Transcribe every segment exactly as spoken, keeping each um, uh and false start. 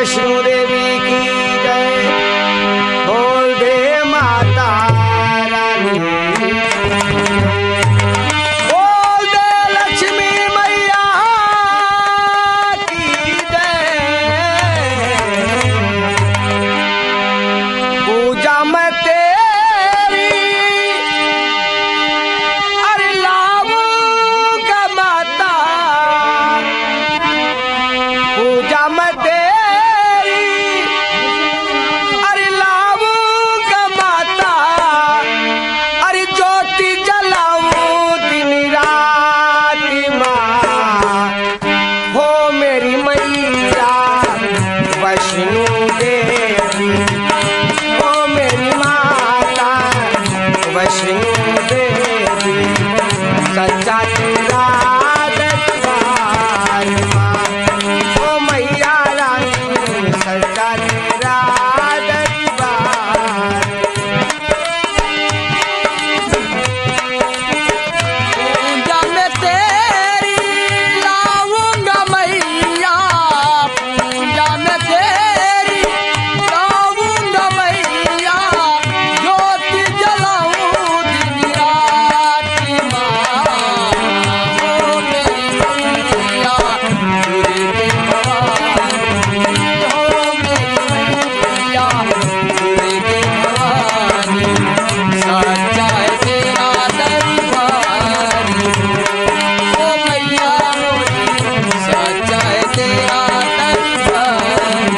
वैष्णो देवी की जय। बोल दे माता रानी, बोल दे लक्ष्मी मैया की जय। पूजा में तेरी अरे लाऊंगा माता, पूजा में तेरी अरे लाऊंगा माता। अरे ज्योति जलाऊं दिन रात माँ, हो मेरी मैया वैष्णो देवी, हो मेरी माता वैष्णो देवी। सच्चा तेरा दरबार माँ, ओ मैया रानी सच्चा तेरा दरबार। पूजा में तेरी लाऊंगा मैया, पूजा में तेरी लाऊंगा मैया। ज्योति जलाऊं दिन रात माँ, हो मेरी मैया दुर्गे भवानी, हो मेरी मैया दुर्गे भवानी। सच्चा है तेरा दरबार, ओ मैया मोरी सच्चा है तेरा दरबार।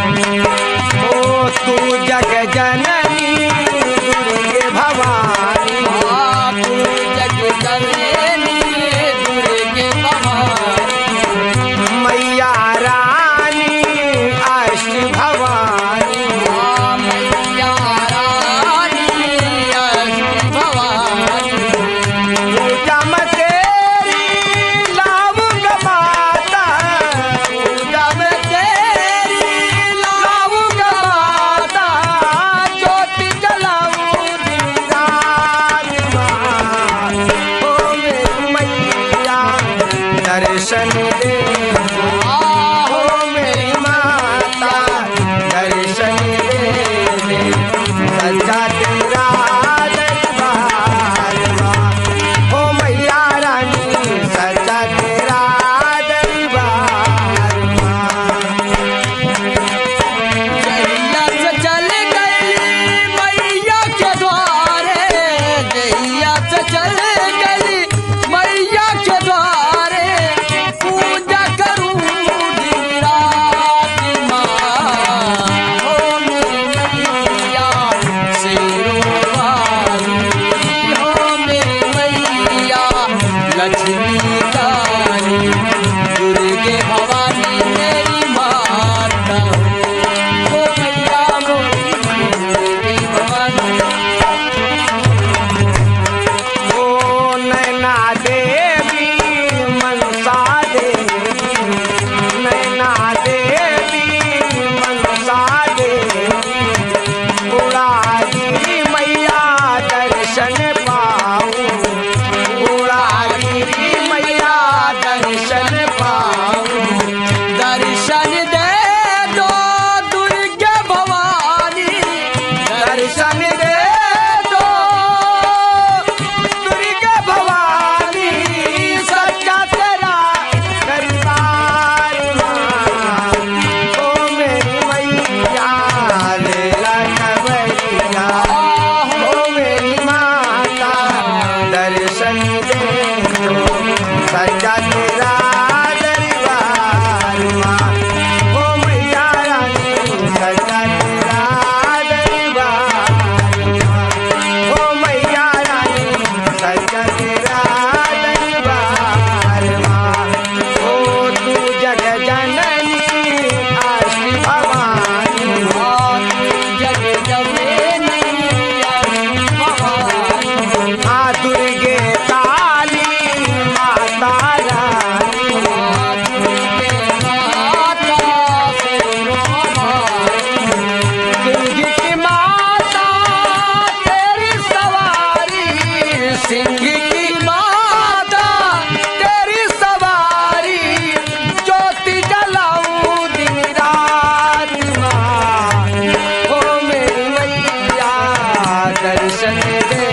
ओ तू जग जननी दुर्गे भवानी, हाँ तू जग जननी दुर्गे भवानी। मैया रानी अष्ट भवानी। हाँ मैया रानी अष्ट भवानी। पूजा में तेरी लाऊंगा माता, पूजा में तेरी लाऊंगा माता। ज्योति जलाऊं दिन रात माँ, ओ मेरी मैया दर्शन दे, हो मेरी माता दर्शन दे। सच्चा तेरा दरबार माँ, हो मैया रानी सच्चा तेरा दरबार माँ। जैया से चल गई मैया के द्वारे, जैया से चल गई मैया के द्वारे। पूजा करूं दिन रात माँ, हो मेरी मैया शेरों वाली, हो मेरी मैया लक्ष्मी काली। दुर्गे भवानी मेरी माता, हो मैया मोरी दुर्गे भवानी। ओ नैना देवी मनसा देवी, नैना देवी मनसा देवी। उड़ागिरी मैया दर्शन पाऊं, उड़ागिरी मैया दर्शन पाऊं। दर्शन दे दो दुर्गे भवानी, दर्शन दे दो दुर्गे भवानी। सच्चा तेरा दरबार माँ, ओ मेरी मैया लेला खबरिया। ओ मेरी माता दर्शन दे दो, सच्चा तेरा दरबार दर्शन दे